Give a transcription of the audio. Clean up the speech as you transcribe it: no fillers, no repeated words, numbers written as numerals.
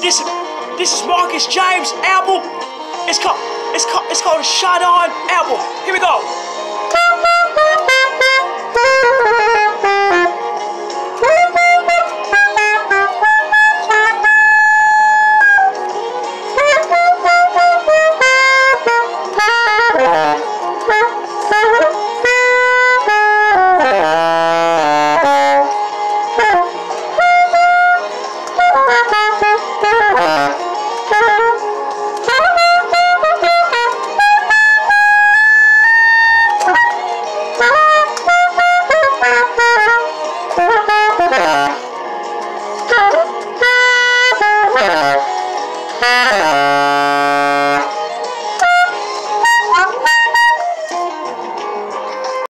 This is Marcus James' album. It's called Shine On album. Here we go.